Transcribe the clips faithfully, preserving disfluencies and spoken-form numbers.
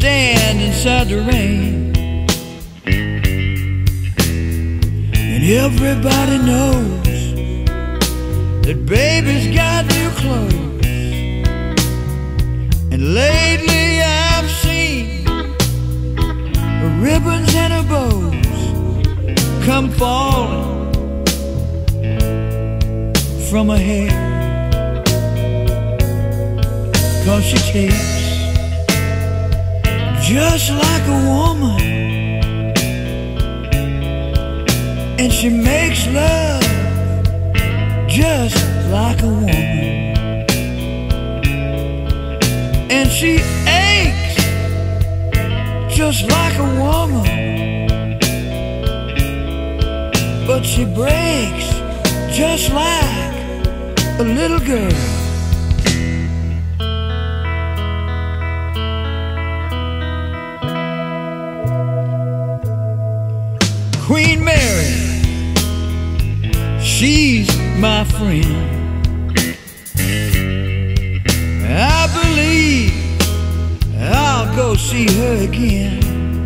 stand inside the rain, and everybody knows that baby's got new clothes. And lately I've seen her ribbons and her bows come falling from her hair, 'cause she takes just like a woman, and she makes love just like a woman, and she aches just like a woman, but she breaks just like a little girl. Queen Mary, she's my friend. I believe I'll go see her again.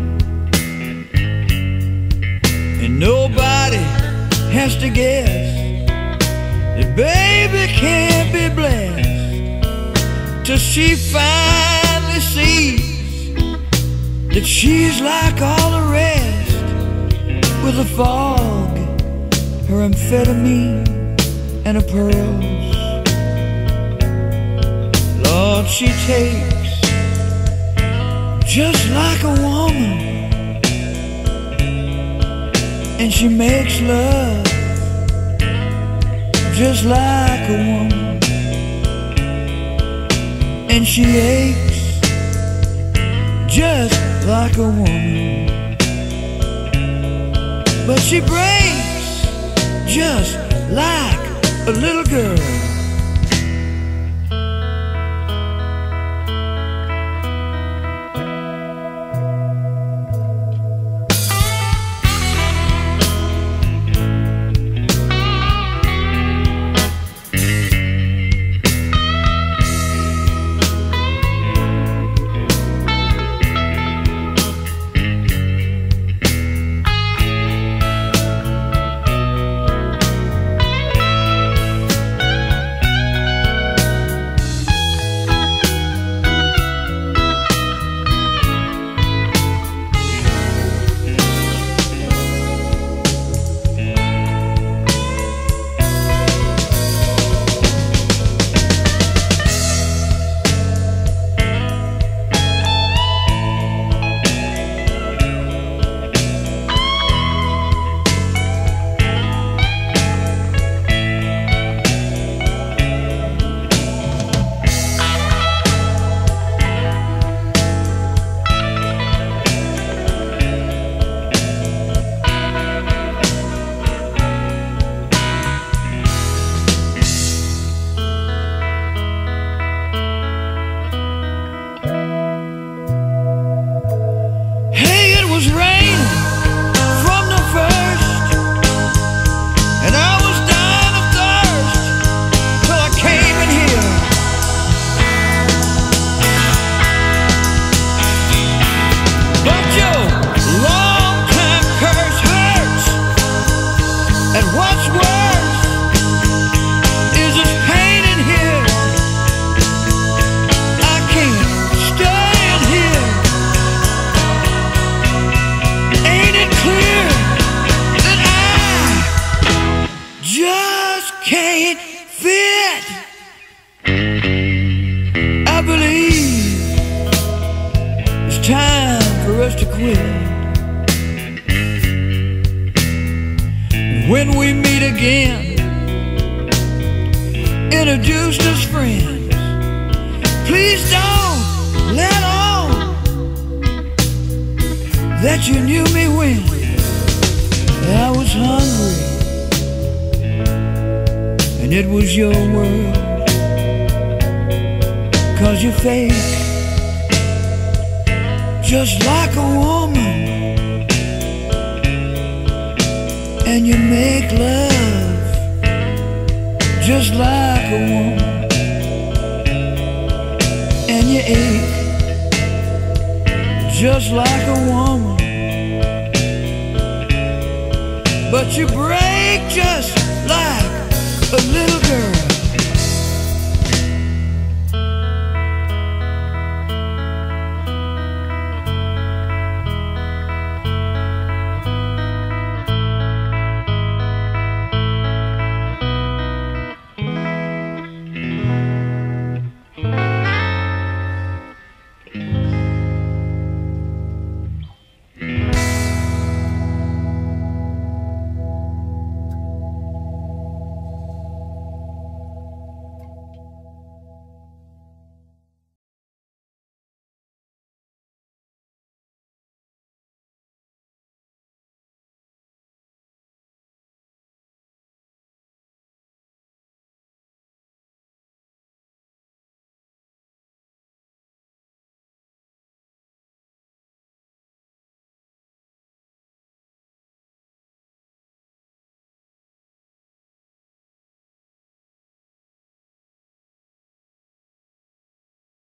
And nobody has to guess that baby can't be blessed till she finally sees that she's like all the rest, with a fog, her amphetamine, and her pearls. Lord, she takes just like a woman, and she makes love just like a woman, and she aches just like a woman, but she breaks just like a little girl. When we meet again, introduced as friends, please don't let on that you knew me when I was hungry and it was your world. 'Cause you're fake, just like a woman, and you make love just like a woman, and you ache just like a woman, but you break just